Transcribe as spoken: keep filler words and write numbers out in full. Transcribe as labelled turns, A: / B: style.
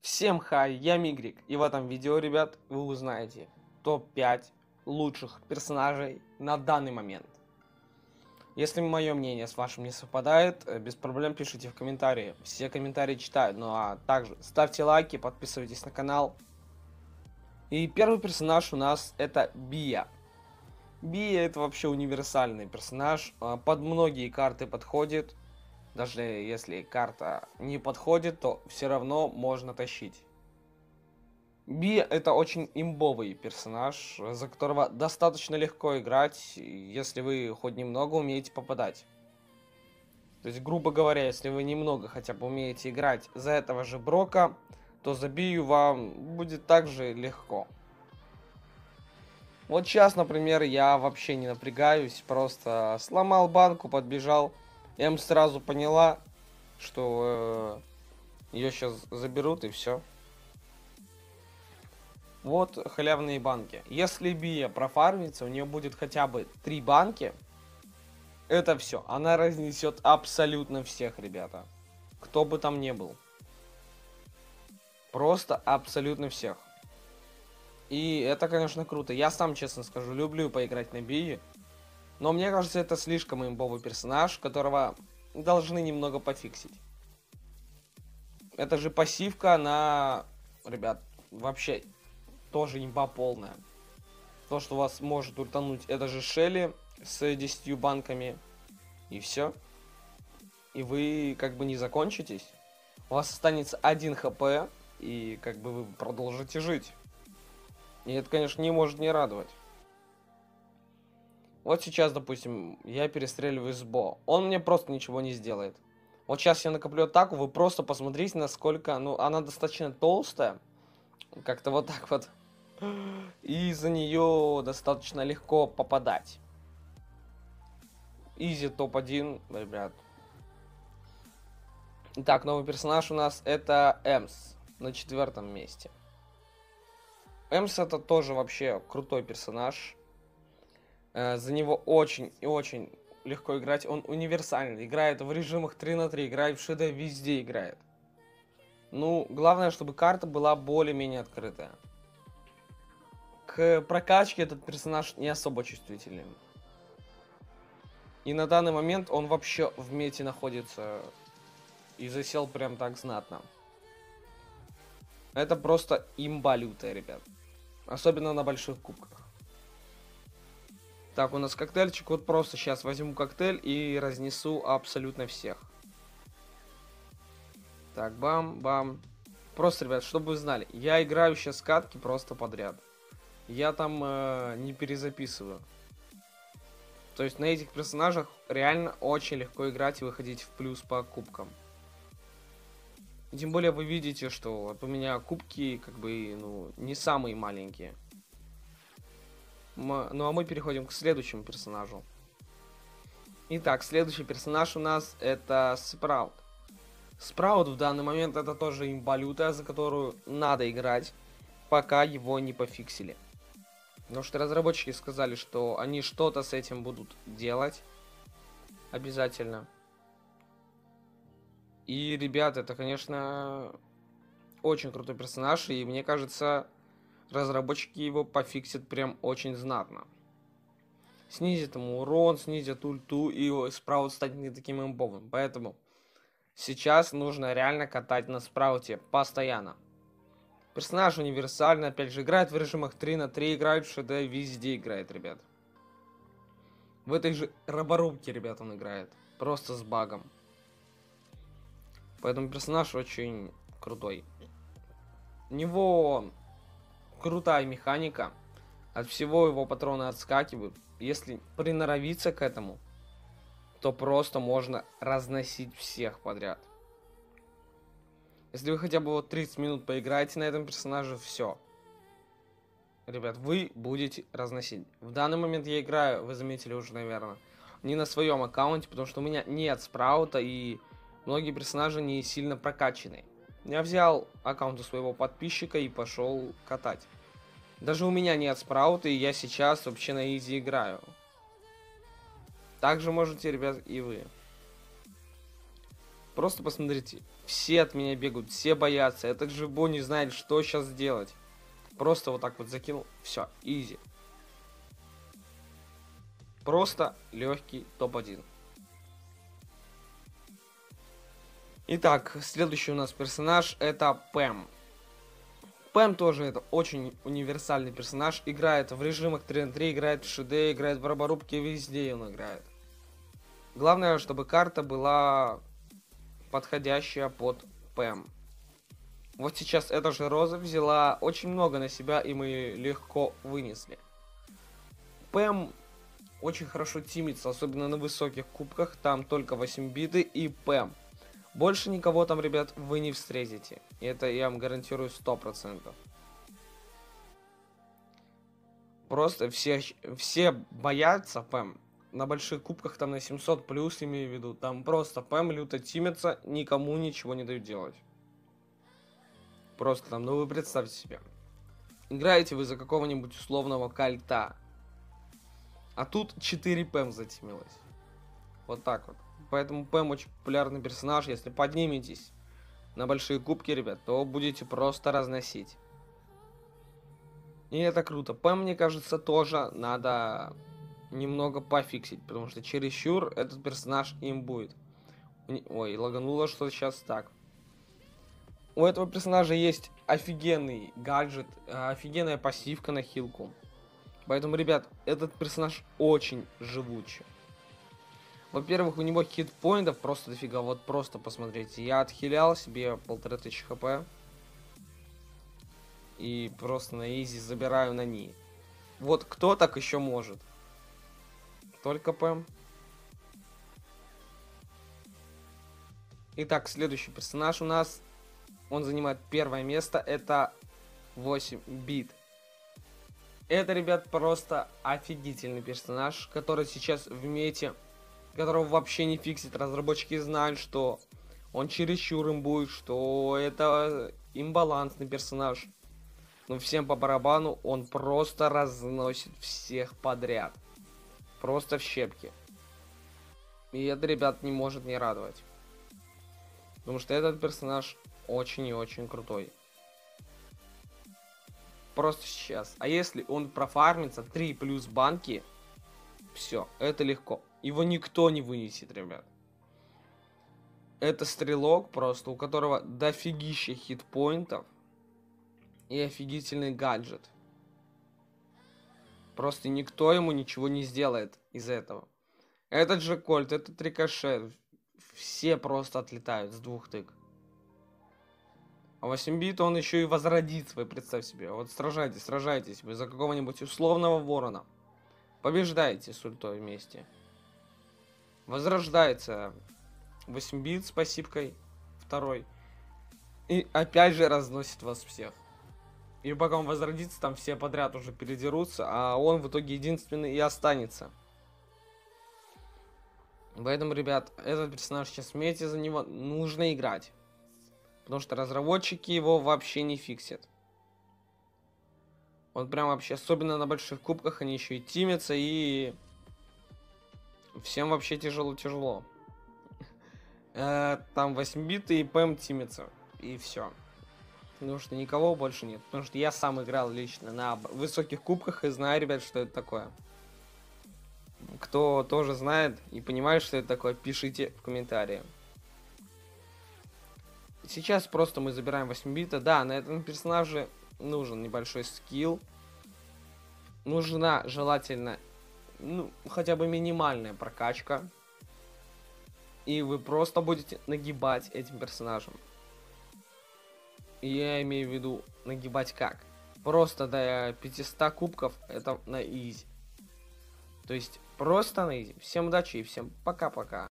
A: Всем хай, я Мигрик, и в этом видео, ребят, вы узнаете топ пять лучших персонажей на данный момент. Если мое мнение с вашим не совпадает, э, без проблем пишите в комментарии, все комментарии читаю, ну а также ставьте лайки, подписывайтесь на канал. И первый персонаж у нас это Бия. Бия это вообще универсальный персонаж, э, под многие карты подходит. Даже если карта не подходит, то все равно можно тащить. Би это очень имбовый персонаж, за которого достаточно легко играть, если вы хоть немного умеете попадать. То есть, грубо говоря, если вы немного хотя бы умеете играть за этого же Брока, то за Бию вам будет также легко. Вот сейчас, например, я вообще не напрягаюсь, просто сломал банку, подбежал. Эм сразу поняла, что э, ее сейчас заберут и все. Вот халявные банки. Если Бия профармится, у нее будет хотя бы три банки. Это все. Она разнесет абсолютно всех, ребята. Кто бы там ни был. Просто абсолютно всех. И это, конечно, круто. Я сам, честно скажу, люблю поиграть на Бии. Но мне кажется, это слишком имбовый персонаж, которого должны немного пофиксить. Это же пассивка на... Ребят, вообще тоже имба полная. То, что у вас может ультануть, это же Шелли с десятью банками. И все. И вы как бы не закончитесь. У вас останется один хп. И как бы вы продолжите жить. И это, конечно, не может не радовать. Вот сейчас, допустим, я перестреливаю с Бо. Он мне просто ничего не сделает. Вот сейчас я накоплю атаку, вы просто посмотрите, насколько... Ну, она достаточно толстая. Как-то вот так вот. И за нее достаточно легко попадать. Изи топ один, ребят. Итак, новый персонаж у нас это Эмс. На четвертом месте. Эмс это тоже вообще крутой персонаж. За него очень и очень легко играть. Он универсальный. Играет в режимах три на три. Играет в ШД, везде играет. Ну, главное, чтобы карта была более-менее открытая. К прокачке этот персонаж не особо чувствительный. И на данный момент он вообще в мете находится. И засел прям так знатно. Это просто имба лютая, ребят. Особенно на больших кубках. Так, у нас коктейльчик. Вот просто сейчас возьму коктейль и разнесу абсолютно всех. Так, бам-бам. Просто, ребят, чтобы вы знали, я играю сейчас катки просто подряд. Я там э, не перезаписываю. То есть на этих персонажах реально очень легко играть и выходить в плюс по кубкам. И тем более вы видите, что вот у меня кубки как бы ну, не самые маленькие. Ну а мы переходим к следующему персонажу. Итак, следующий персонаж у нас это Спраут. Спраут в данный момент это тоже имбалюта, за которую надо играть, пока его не пофиксили. Потому что разработчики сказали, что они что-то с этим будут делать. Обязательно. И, ребят, это, конечно, очень крутой персонаж. И мне кажется, разработчики его пофиксят прям очень знатно. Снизит ему урон, снизит ульту, и Спраут станет не таким имбовым. Поэтому сейчас нужно реально катать на Спрауте постоянно. Персонаж универсальный, опять же, играет в режимах три на три, играет в ШД, везде играет, ребят. В этой же роборубке, ребят, он играет. Просто с багом. Поэтому персонаж очень крутой. У него крутая механика. От всего его патроны отскакивают. Если приноровиться к этому, то просто можно разносить всех подряд. Если вы хотя бы вот тридцать минут поиграете на этом персонаже, все. Ребят, вы будете разносить. В данный момент я играю, вы заметили уже, наверное, не на своем аккаунте, потому что у меня нет Спраута, и многие персонажи не сильно прокачаны. Я взял аккаунт у своего подписчика и пошел катать. Даже у меня нет Спраута, и я сейчас вообще на изи играю. Также можете, ребят, и вы. Просто посмотрите. Все от меня бегают, все боятся. Этот же Бо не знает, что сейчас сделать. Просто вот так вот закинул. Все, изи. Просто легкий топ один. Итак, следующий у нас персонаж это Пэм. Пэм тоже это очень универсальный персонаж. Играет в режимах три на три, играет в ШД, играет в роборубке, везде он играет. Главное, чтобы карта была подходящая под Пэм. Вот сейчас эта же Роза взяла очень много на себя, и мы легко вынесли. Пэм очень хорошо тимится, особенно на высоких кубках. Там только восемь биты и Пэм. Больше никого там, ребят, вы не встретите. И это я вам гарантирую сто процентов. Просто все, все боятся Пэм. На больших кубках, там на семьсот плюс, имею в виду. Там просто Пэм люто тимится, никому ничего не дают делать. Просто там, ну вы представьте себе. Играете вы за какого-нибудь условного кальта. А тут четыре Пэм затимилось. Вот так вот. Поэтому Пэм очень популярный персонаж. Если подниметесь на большие кубки, ребят, то будете просто разносить. И это круто. Пэм, мне кажется, тоже надо немного пофиксить, потому что чересчур этот персонаж им будет. Ой, лагануло что сейчас так. У этого персонажа есть офигенный гаджет, офигенная пассивка на хилку. Поэтому, ребят, этот персонаж очень живучий. Во-первых, у него хитпоинтов просто дофига. Вот просто посмотрите. Я отхилял себе полторы тысячи хп. И просто на изи забираю на ней. Вот кто так еще может? Только Пэм. Итак, следующий персонаж у нас. Он занимает первое место. Это восемь бит. Это, ребят, просто офигительный персонаж, который сейчас в мете, которого вообще не фиксит. Разработчики знают, что он чересчур имбует, что это имбалансный персонаж. Но всем по барабану, он просто разносит всех подряд. Просто в щепки. И это, ребят, не может не радовать. Потому что этот персонаж очень и очень крутой. Просто сейчас. А если он профармится три плюс банки, все, это легко. Его никто не вынесет, ребят. Это стрелок просто, у которого дофигища хитпоинтов и офигительный гаджет. Просто никто ему ничего не сделает из этого. Этот же кольт, этот рикошет, все просто отлетают с двух тык. А восемь бит он еще и возродится, вы представьте себе. Вот сражайтесь, сражайтесь вы за какого-нибудь условного ворона. Побеждаете с ультой вместе. Возрождается восемь бит с пассивкой второй. И опять же разносит вас всех. И пока он возродится, там все подряд уже передерутся, а он в итоге единственный и останется. Поэтому, ребят, этот персонаж сейчас в мете, за него нужно играть. Потому что разработчики его вообще не фиксят. Он прям вообще, особенно на больших кубках, они еще и тимятся, и всем вообще тяжело-тяжело. Там восемь бит и Пэм тимится, и все. Потому что никого больше нет. Потому что я сам играл лично на высоких кубках и знаю, ребят, что это такое. Кто тоже знает и понимает, что это такое, пишите в комментарии. Сейчас просто мы забираем восемь бита. Да, на этом персонаже нужен небольшой скилл. Нужна желательно, ну, хотя бы минимальная прокачка. И вы просто будете нагибать этим персонажем. Я имею в виду нагибать как? Просто до пятисот кубков это на изи. То есть просто на изи. Всем удачи и всем пока-пока.